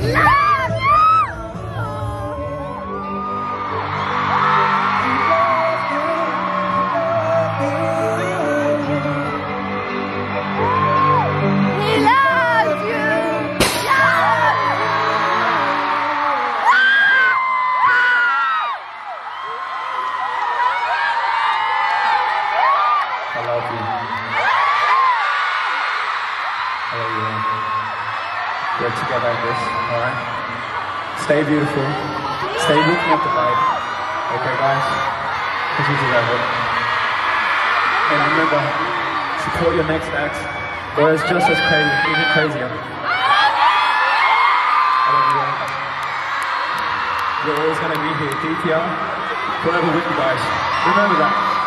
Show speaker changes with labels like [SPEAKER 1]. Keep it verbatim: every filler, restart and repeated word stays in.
[SPEAKER 1] I love you. I love you. We're together in this, alright? Stay beautiful. Stay looking at the light. Okay, guys? Because you deserve it. And remember, support your next act, or it's just as crazy, even crazier. I love you all. You're always going to be here. D P R, forever with you guys. Remember that.